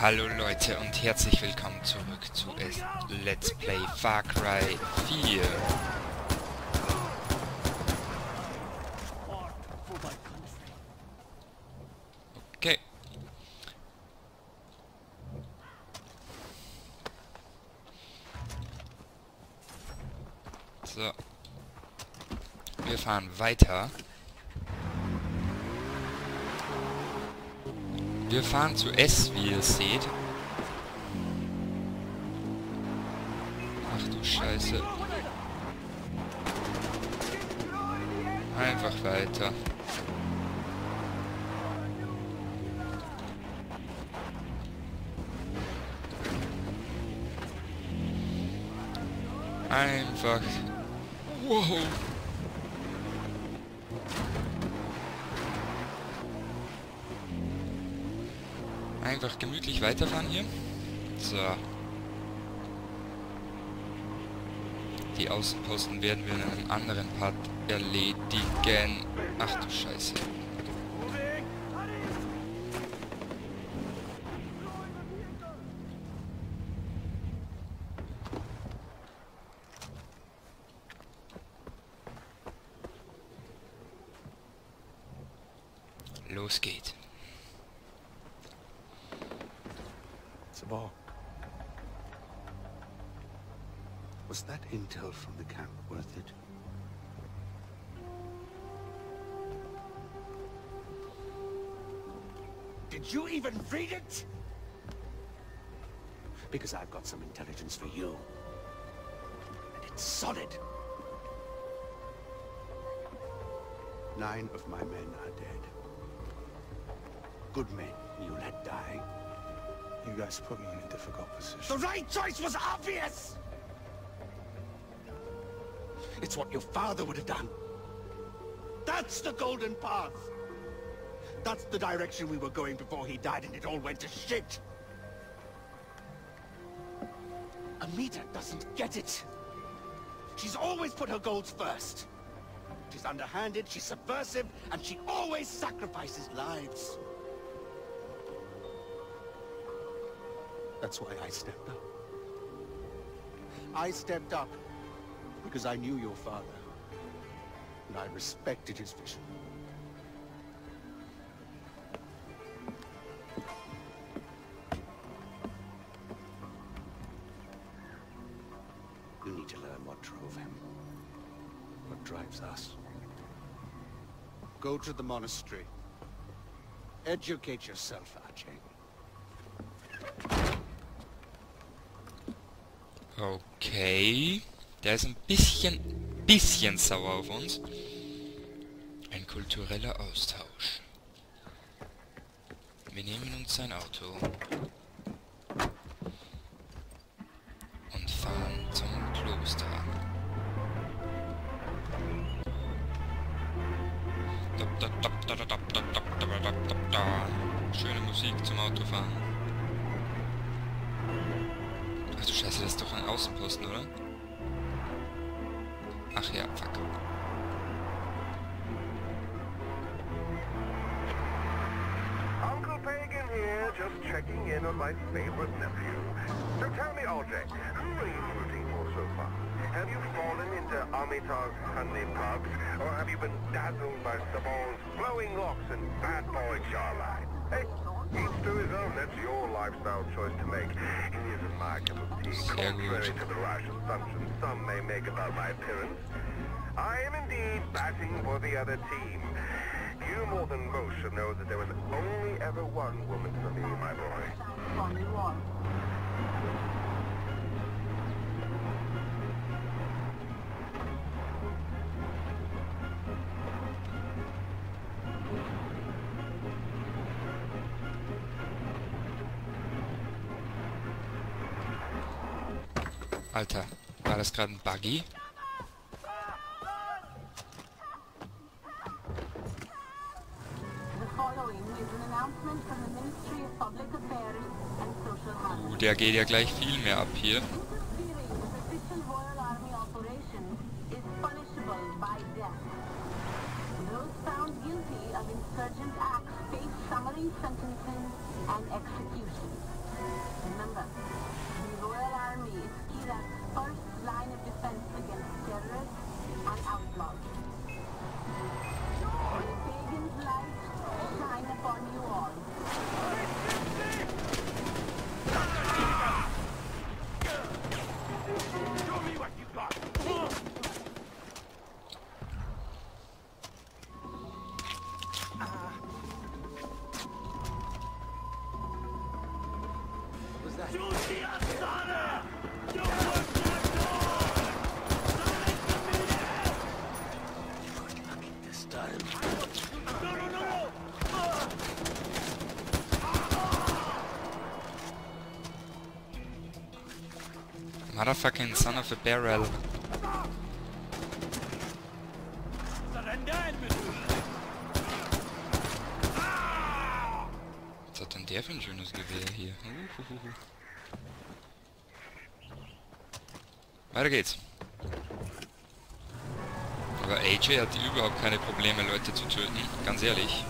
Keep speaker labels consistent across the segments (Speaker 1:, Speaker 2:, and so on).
Speaker 1: Hallo Leute und herzlich willkommen zurück zu Let's Play Far Cry 4. Okay. So. Wir fahren weiter. Wir fahren zu S, wie ihr seht. Ach du Scheiße. Einfach weiter. Einfach. Wow. Einfach gemütlich weiterfahren hier. So. Die Außenposten werden wir in einem anderen Part erledigen. Ach du Scheiße. Los geht.
Speaker 2: Sabal. Was that intel from the camp worth it? Did you even read it? Because I've got some intelligence for you. And it's solid. 9 of my men are dead. Good men you let die. You guys put me in a difficult position. The right choice was obvious! It's what your father would have done. That's the Golden Path. That's the direction we were going before he died and it all went to shit. Amita doesn't get it. She's always put her goals first. She's underhanded, she's subversive, and she always sacrifices lives. That's why I stepped up. I stepped up because I knew your father, and I respected his vision. You need to learn what drove him, what drives us. Go to the monastery. Educate yourself, Ajay.
Speaker 1: Okay. Der ist ein bisschen sauer auf uns. Ein kultureller Austausch. Wir nehmen uns sein Auto. Und fahren zum Kloster. Schöne Musik zum Autofahren. Ach du Scheiße, das ist doch ein Außenposten, oder? Ach ja, fuck.
Speaker 3: Uncle Pagan here, just checking in on my favorite nephew. So tell me, Aldrich, who are you rooting for so far? Have you fallen into Amitab's honey pugs, or have you been dazzled by Sabal's flowing locks and bad boy jawline? Hey, each to his own. That's your lifestyle choice to make. It isn't my cup of tea, contrary to the rash assumptions some may make about my appearance. I am indeed batting for the other team. You more than most should know that there was only ever one woman for me, my boy.
Speaker 4: Only one.
Speaker 1: Alter, war das gerade ein Buggy? Der geht ja gleich viel mehr ab hier.
Speaker 4: of insurgent acts face summary sentencing and execution. Remember, the Royal Army is Iraq's first line of defense against terrorists and outlaws. When the pagan's light shine upon you all.
Speaker 3: Show me what you got!
Speaker 1: Motherfucking son of a barrel. Was hat denn der für ein schönes Gewehr hier? Weiter geht's. Aber AJ hat überhaupt keine Probleme, Leute zu töten, ganz ehrlich.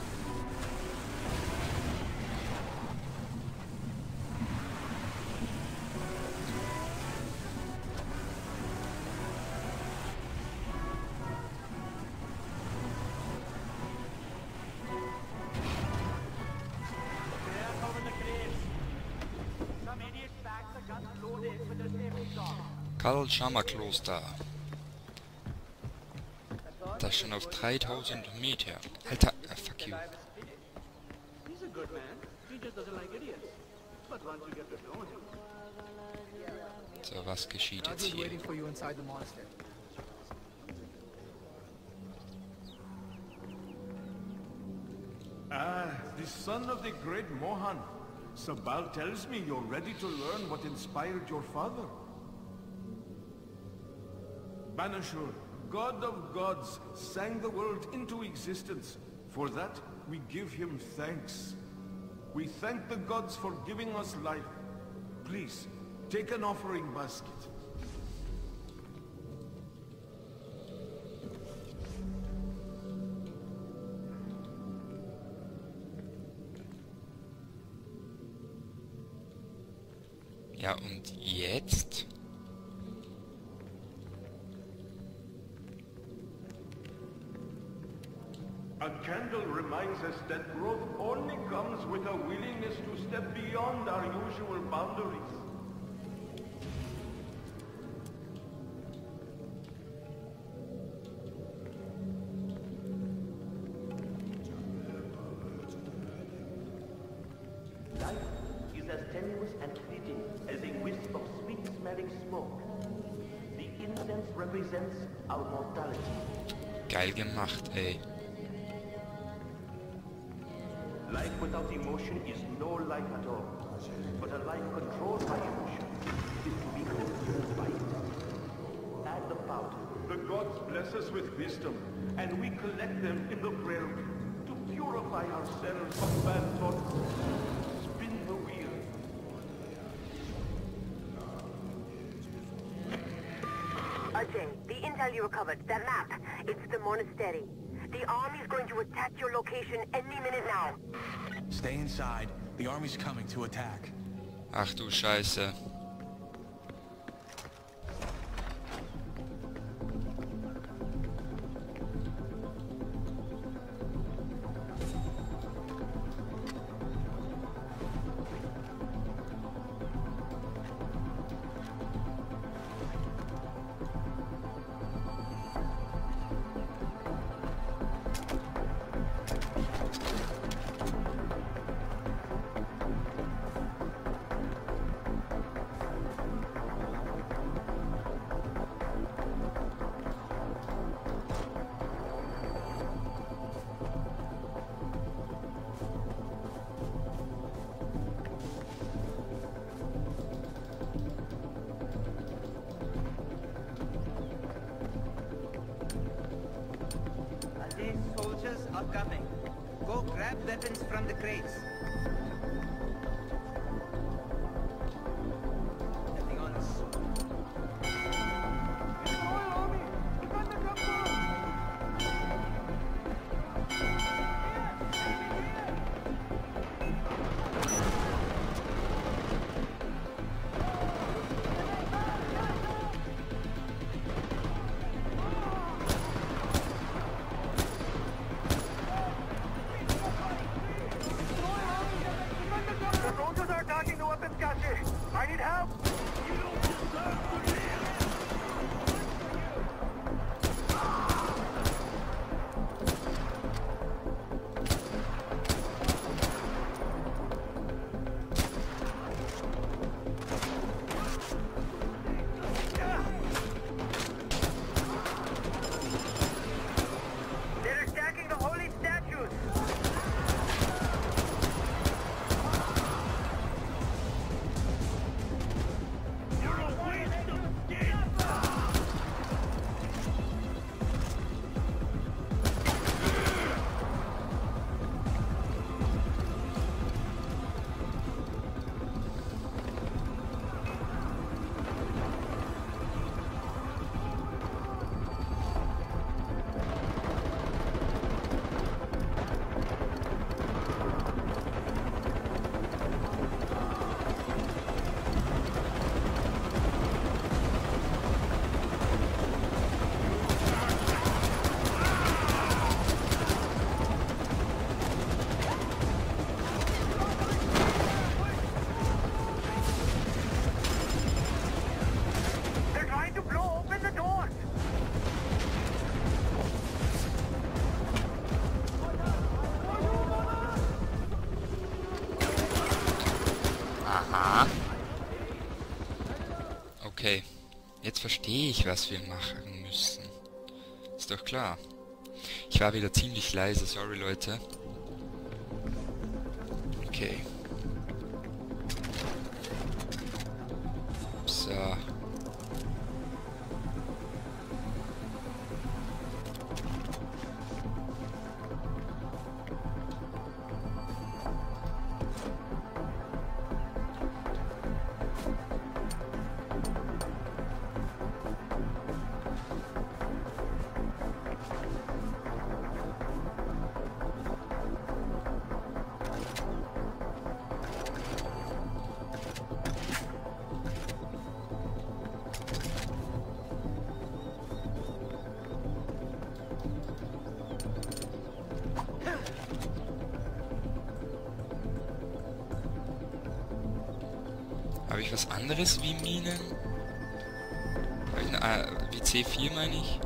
Speaker 1: Kal Shama Kloster. Das schon auf 3000 Meter. Alter, fuck you. So, was geschieht jetzt hier?
Speaker 5: Ah, the son of the great Mohan. Sabal tells me you're ready to learn what inspired your father. Banashur, God of gods, sang the world into existence. For that, we give him thanks. We thank the gods for giving us life. Please, take an offering basket.
Speaker 1: Ja, und jetzt?
Speaker 5: A candle reminds us that growth only comes with a willingness to step beyond our usual boundaries.
Speaker 3: Life is as tenuous and fleeting as a wisp of sweet-smelling smoke. The incense represents our mortality.
Speaker 1: Geil gemacht, ey.
Speaker 3: Life without emotion is no life at all. But a life controlled by emotion is to be consumed by it. Add the powder.
Speaker 5: The gods bless us with wisdom, and we collect them in the realm to purify ourselves from bad thoughts. Spin the wheel.
Speaker 6: Ajay, the intel you recovered, that map, it's the monastery. The army's going to attack your location any minute now.
Speaker 2: Stay inside. The army's coming to attack.
Speaker 1: Ach du Scheiße.
Speaker 7: These soldiers are coming. Go grab weapons from the crates. Nothing on us.
Speaker 3: need help? You don't deserve to live!
Speaker 6: They're attacking the holy statues!
Speaker 3: You're a waste of skin!
Speaker 6: They're trying to blow open the doors!
Speaker 1: Aha. Okay. Jetzt verstehe ich, was wir machen müssen. Ist doch klar. Ich war wieder ziemlich leise, sorry Leute. Okay. So. Habe ich was anderes wie Minen? Habe ich eine wie C4 meine ich?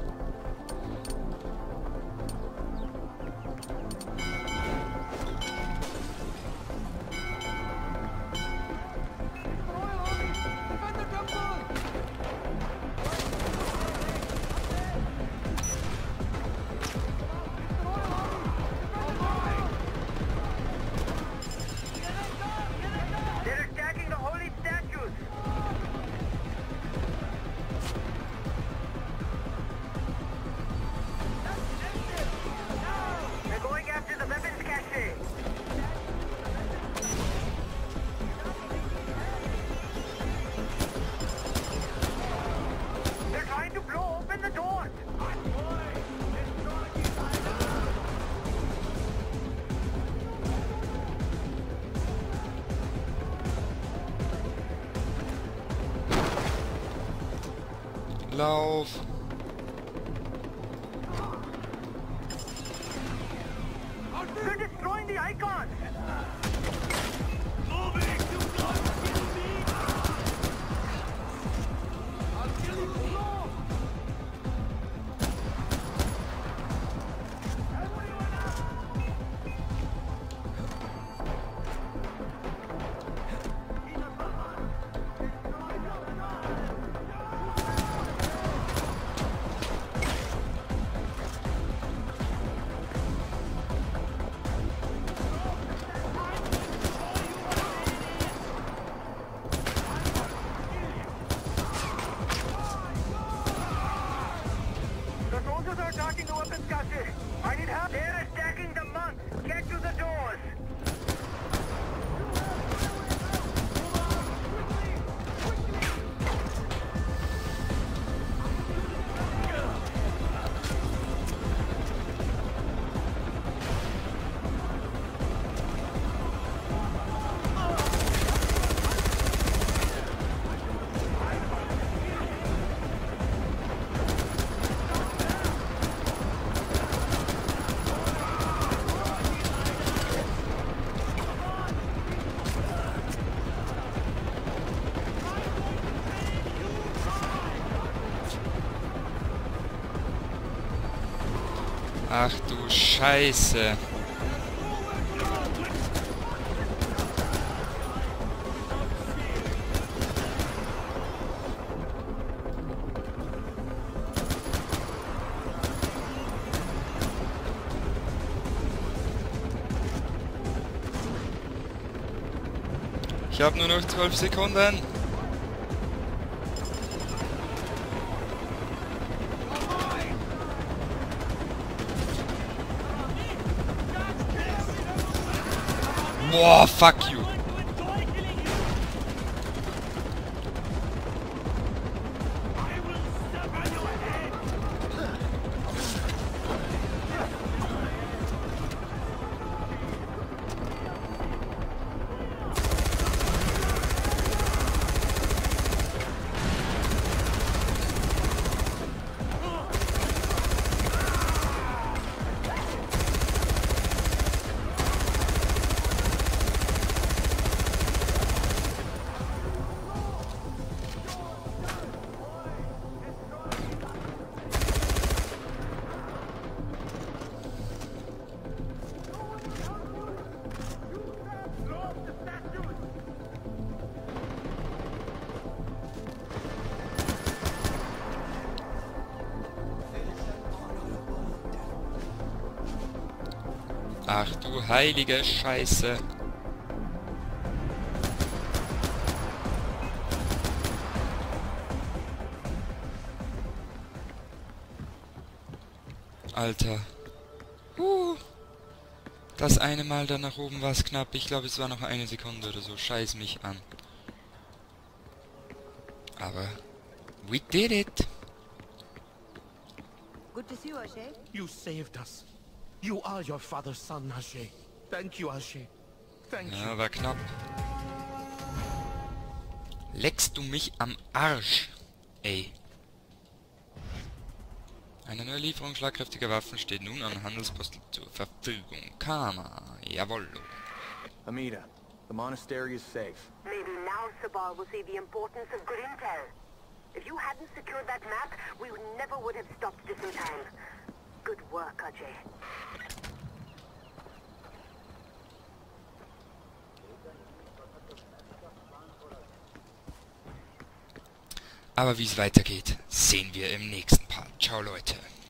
Speaker 6: They're attacking the holy statues! They're going after the weapons cache! They're trying to blow open the doors!
Speaker 1: Lauf!
Speaker 6: They're destroying the icon!
Speaker 1: Ach du Scheiße. Ich habe nur noch 12 Sekunden. Boah, fuck you. Ach du heilige Scheiße. Alter. Das eine Mal da nach oben war es knapp. Ich glaube, es war noch eine Sekunde oder so. Scheiß mich an. Aber we did it.
Speaker 7: Good to see you, Ashay.
Speaker 2: You saved us. You are your father's son, Ashay. Thank you, Ashay. Thank you.
Speaker 1: Ja, war knapp. Leckst du mich am Arsch, ey. Eine neue Lieferung schlagkräftiger Waffen steht nun an Handelsposten zur Verfügung. Karma, jawollo.
Speaker 8: Amida, the monastery is safe.
Speaker 6: Maybe now Sabal will see the importance of good intel. If you hadn't secured that map, we never would have stopped this in time. Good work, Ajay.
Speaker 1: Aber wie es weitergeht, sehen wir im nächsten Part. Ciao, Leute.